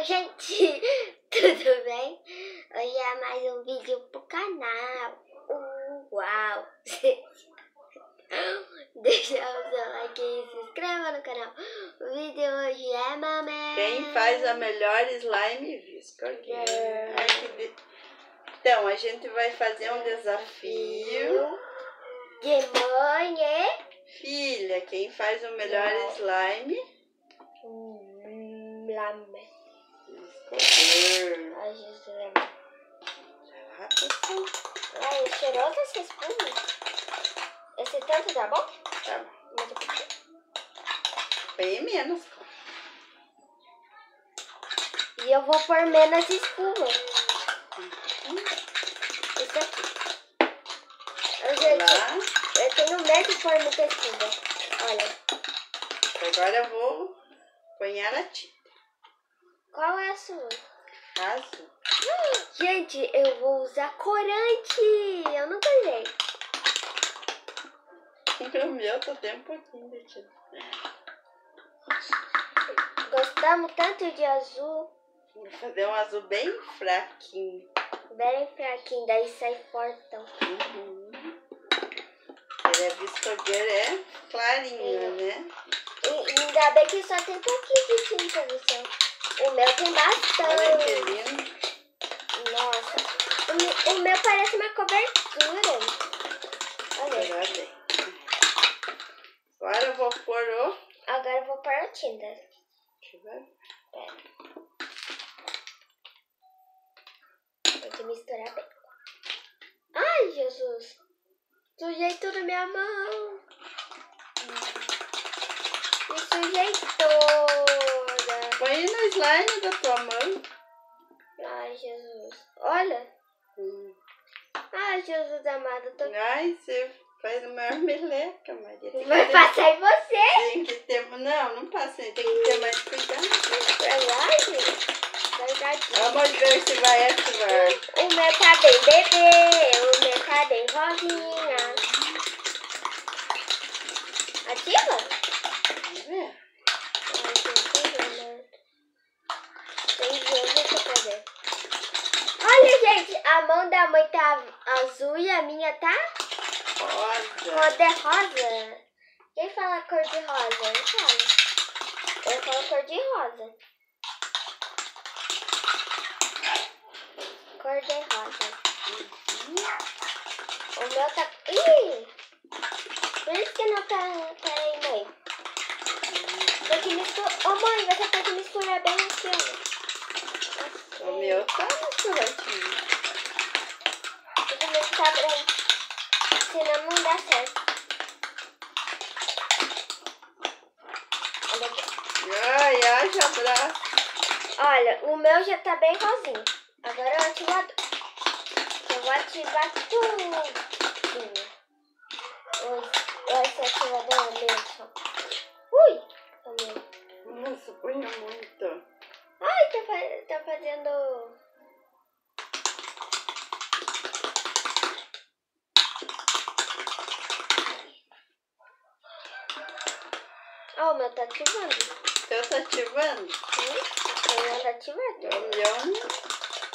Oi, gente, tudo bem? Hoje é mais um vídeo pro canal. Uau! Deixa o seu like e se inscreva no canal. O vídeo hoje é mamãe. Quem faz a melhor slime visco? Então, a gente vai fazer um desafio de mãe e filha. Quem faz o melhor slime? Lame. Escolher. Ai, Jesus. Rápido. Ai, é cheirosa essa espuma. Esse tanto tá bom? Tá bom. Mais um pouquinho. Bem menos. E eu vou pôr menos espuma. Isso aqui. Eu tenho medo de pôr muita espuma. Olha. Agora eu vou ponhar a tinta. Qual é a sua? Azul. Gente, eu vou usar corante. Eu nunca usei. O meu tá até um pouquinho de tinta. Gostamos tanto de azul. Vou fazer um azul bem fraquinho. Bem fraquinho, daí sai fortão. Ele é viscogueiro, é clarinho, né? E ainda bem que só tem pouquinho de tinta no seu. O meu tem bastante. Olha que lindo. Nossa. O meu parece uma cobertura. Olha. Agora eu vou pôr o... Agora eu vou pôr a tinta. Deixa eu ver. Tem que misturar bem. Ai, Jesus. Sujei tudo na minha mão. Me sujei toda. Põe no slime da tua mão. Ai, Jesus. Olha. Ai, Jesus amado. Tô... Ai, você faz uma maior meleca, Maria. Vai passar em você. Tem que ter... Não passei. Tem que ter mais cuidado. Verdade? Vamos ver se vai ativar. O meu tá bem bebê. O meu tá bem rosinha. Ativa? Vamos ver. Ai, gente, tem jogo pra fazer. Olha, gente, a mão da mãe tá azul e a minha tá Rosa. cor de rosa. Quem fala cor de rosa? Eu falo. Eu falo cor de rosa. Cor de rosa. O meu tá... Ih! Por isso que não tá... Peraí, mãe. Tem que misturar... Ô, mãe, você tem que misturar bem aqui, ó. O meu tá misturadinho. Tem que misturar bem. Senão não dá certo. Olha aqui. Ai, haja abraço. Olha, o meu já tá bem rosinho. Agora é o ativador. Eu vou ativar tudo. Esse ativador é mesmo. Ui! Nossa, põe muito. Ai, tá fazendo... Ah, o meu tá ativando. O teu tá ativando? O meu tá ativando. O meu...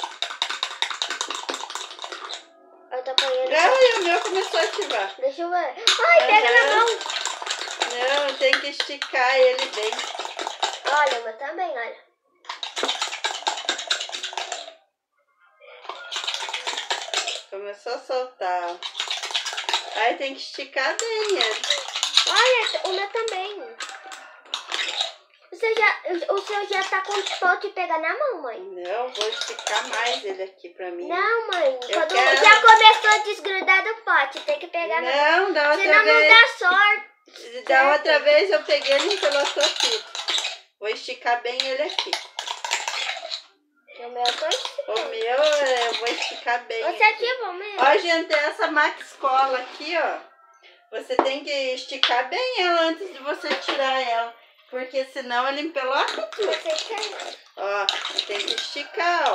Eu tô apanhando. Ai, o meu começou a ativar. Deixa eu ver. Ai, pega na mão. Não, tem que esticar ele bem. Olha, o meu também, olha. Começou a soltar. Aí tem que esticar bem ele. Olha, o meu também. O seu já tá com ponto de pegar na mão, mãe. Não, vou esticar mais ele aqui pra mim. Não, mãe. Quando quero... já começou a desgrudar do pote, tem que pegar na mão. Não, da outra Senão vez... não dá sorte. Da outra vez eu peguei ele e empelotou tudo. Vou esticar bem ele aqui. O meu eu tô esticando. O meu eu vou esticar bem. Você ativou mesmo? Ó, gente, essa Max Cola aqui, ó. Você tem que esticar bem ela antes de você tirar ela. Porque senão ele empelota tudo. Você quer? Ó, tem que esticar, ó.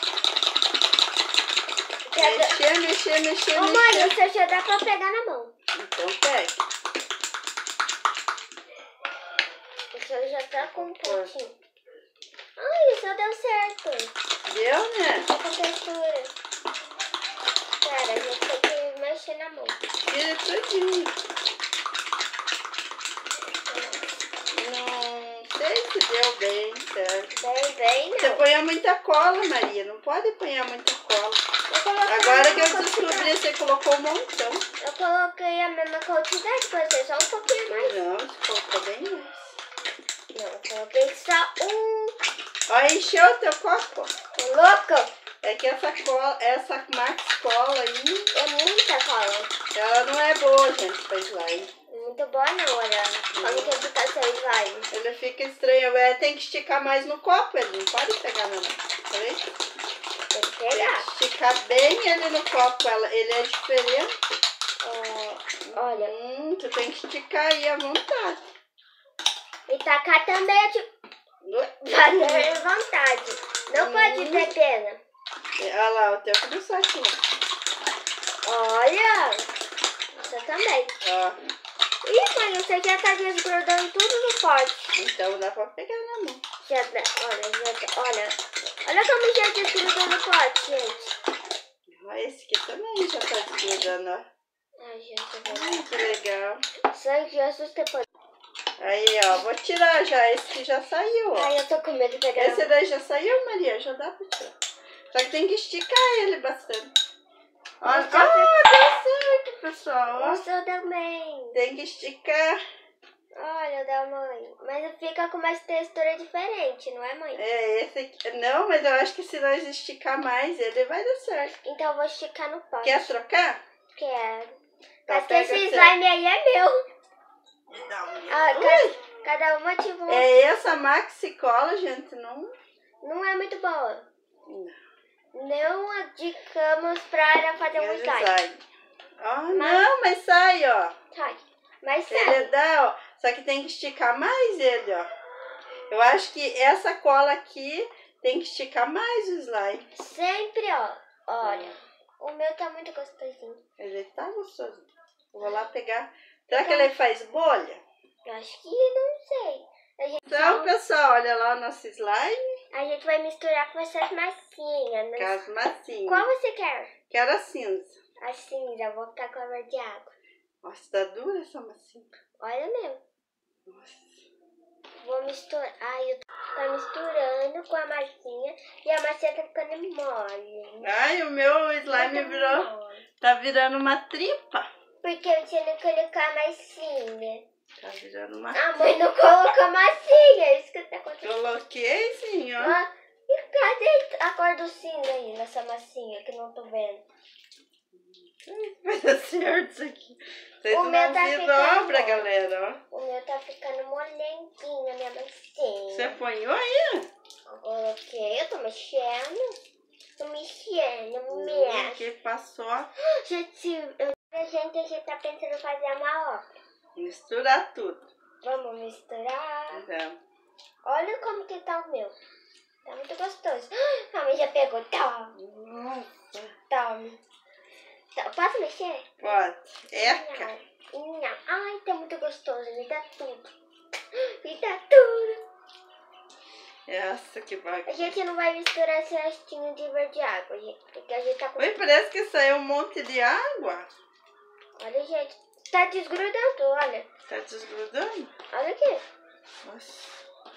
Mexer. Ô, mãe, o seu já dá pra pegar na mão. Então pega. O seu já tá com um pontinho. Ai, o seu deu certo. textura. Deu, né? Tá com textura. Pera, a gente tem que mexer na mão. Tira tudinho. Não sei se deu bem, certo? Bem, Você não. põe muita cola, Maria. Não pode pôr muita cola. Agora que eu descobri, você colocou um montão. Eu coloquei a mesma quantidade pra você, só um pouquinho mais. Não, você colocou bem mais. Não, eu coloquei só um. Ó, encheu o teu copo. Louco! É que essa cola, essa Max Cola aí, É muita cola. ela não é boa, gente, pra slime. Muito boa não, olha. Como que fica seu slime? Ele fica estranho. Tem que esticar mais no copo, ele não pode pegar na mão. Tá vendo? Tem que Tem pegar. que esticar bem ele no copo. Ele é diferente. Olha. Tu tem que esticar aí à vontade. E tacar também, tipo, fazer à vontade. Não pode ter pena. Olha lá, o teu começou aqui. Olha. Você também. Ó, Ih, mãe, você já tá desgrudando tudo no pote. então dá pra pegar na mão. Olha como já desgrudou no pote, gente. Ó, esse aqui também já tá desgrudando, ó. Ai, gente, Que legal. Sangue Jesus tem poder. Aí, ó, vou tirar já. Esse que já saiu, ó. Ai, eu tô com medo de pegar. Esse daí já saiu, Maria? Já dá pra tirar. Só que tem que esticar ele bastante. Olha, deu certo, pessoal. Ó. O seu também. Tem que esticar. Olha, o da mãe. Mas fica com uma textura diferente, não é, mãe? É, esse aqui. Não, mas eu acho que se nós esticar mais, ele vai dar certo. Então eu vou esticar no pote. Quer trocar? Quero. Tá, Mas que pega esse o slime aí é meu. Ui, Cada uma tipo um. é essa Maxi Cola, gente, não... Não é muito boa. Não. Não indicamos pra fazer um slime. Ó, não, mas sai, ó. Sai. Mas Ele sai. dá, ó. Só que tem que esticar mais ele, ó. Eu acho que essa cola aqui tem que esticar mais o slime. Sempre, ó. Olha. O meu tá muito gostosinho. Ele tá gostoso. Eu vou lá pegar. Será que ele faz bolha? Eu acho que não sei. Então, pessoal, olha lá o nosso slime. A gente vai misturar com essas massinhas. Com as massinhas. Qual você quer? Quero a cinza. A cinza. Eu vou ficar com a cor de água. Nossa, tá dura essa massinha. Olha mesmo. Nossa. Vou misturar. Ai, eu tô misturando com a massinha. E a massinha tá ficando mole. Ai, o meu slime tá virando uma tripa. Porque eu tinha que colocar massinha. Tá virando uma A mãe não colocou massinha. Isso que tá acontecendo. Coloquei sim, ó. Ah, e cadê a cor do cinza aí nessa massinha que não tô vendo? Vai dar certo isso aqui. Vocês O não meu tá se ficando dobra, bom. galera, ó. O meu tá ficando molenguinho, a minha massinha. Você apanhou aí? Eu coloquei, eu tô mexendo. Tô mexendo, mexe. Que passou. Gente, a gente tá pensando em fazer uma obra. Misturar tudo. Vamos misturar. É. Olha como que tá o meu. Tá muito gostoso. A mãe já pegou. Tome, Nossa. tome. Posso mexer? Pode. Eca. Não. Ai, tá muito gostoso. Me dá tudo. Me dá tudo. Nossa, que A bacana. gente não vai misturar esse restinho de verde água, gente. Porque a gente tá com... Oi, parece que saiu um monte de água. Olha, gente. Tá desgrudando, olha. Tá desgrudando? Olha aqui. Nossa.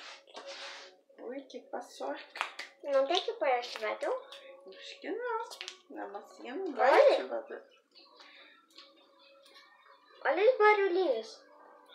Ui, que paçoca. Não tem que pôr ativador? Acho que não. Na massinha não vai Olha. ativador. Olha os barulhinhos.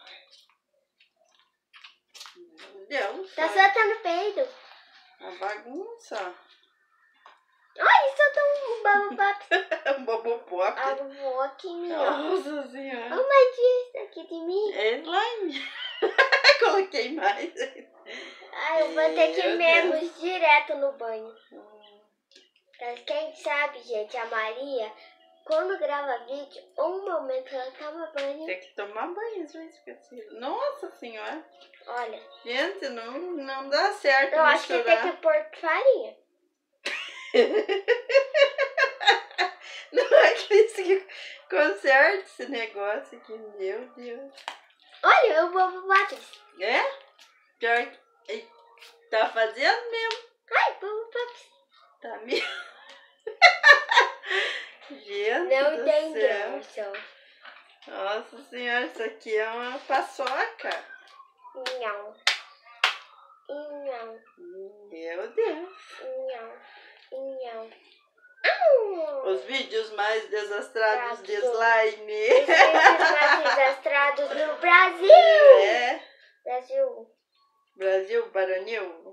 Meu Deus. Tá soltando peido. Uma bagunça. Ai, soltou um bubble Um bobo pop. Ah, vou aqui, minha. Nossa senhora. Oh, mas isso aqui de mim. É slime. Coloquei mais. Ai, eu vou ter que ir Meu mesmo direto no banho. Pra quem sabe, gente, a Maria, quando grava vídeo, um momento ela toma banho. Tem que tomar banho, isso é esquecido. Nossa senhora. Olha, Gente, não dá certo eu acho que misturar. tem que pôr farinha. Não acredito que conserta esse negócio aqui, meu Deus. Olha, eu vou bater. É? Pior que tá fazendo mesmo. Ai, vamos Tá me... Gente Não do tem céu. graça. Nossa senhora, isso aqui é uma paçoca. Não. Não. Meu Deus. Não. Não. Os vídeos mais desastrados de Os slime. vídeos mais desastrados no Brasil. É. Brasil. Brasil, Baranil.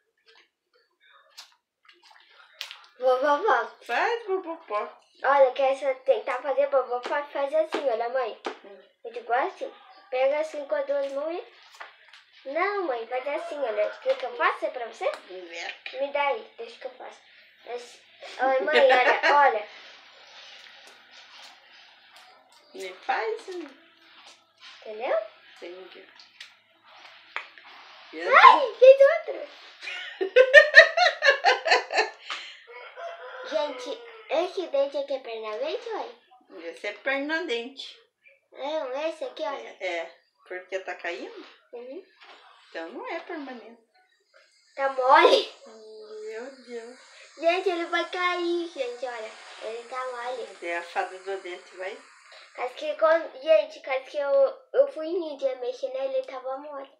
Vovó. Faz, popopó. Olha, quer tentar fazer vovó? Faz assim, olha, mãe. Eu digo assim. Pega assim com as duas mãos e... Não, mãe, faz assim, olha. Quer que eu faça pra você? Me dá aí, deixa que eu faço. Olha, mãe, olha. Me faz. Entendeu? Entendi. Ai, fez outra. Gente, esse dente aqui é permanente, olha. Esse é permanente. Não, esse aqui, olha. É, porque tá caindo? Uhum. Então não é permanente. Tá mole. Meu Deus. Gente, ele vai cair, gente, olha. Ele tá mole. É a fada do dente, vai. Caso que eu fui em dia mexer nele, ele tava mole.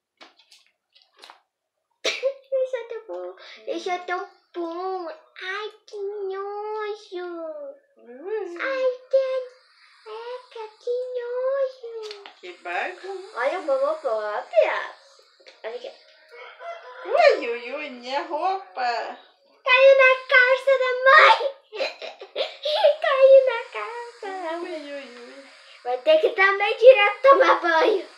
Isso é tão bom. Ai, que nojo. Ai, que nojo. Que barco. Olha o vovô própria. Olha aqui. Ui, minha roupa. Caiu na calça da mãe. Caiu na calça da mãe. Ui. Vai ter que também direto tomar banho.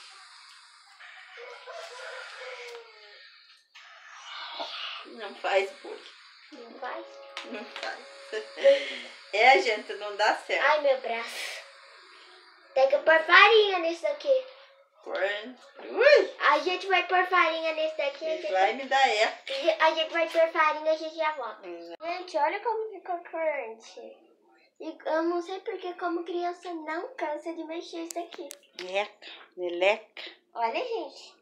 Não faz bullying. Não vai? Não faz. É, gente, não dá certo. Ai, meu braço. Tem que pôr farinha nisso daqui. Ui. A gente vai pôr farinha nesse daqui. Slime da é. A gente vai pôr farinha e a gente já volta. Gente, olha como ficou crunch. E eu não sei porque como criança não cansa de mexer isso daqui. Meleca. Olha, gente.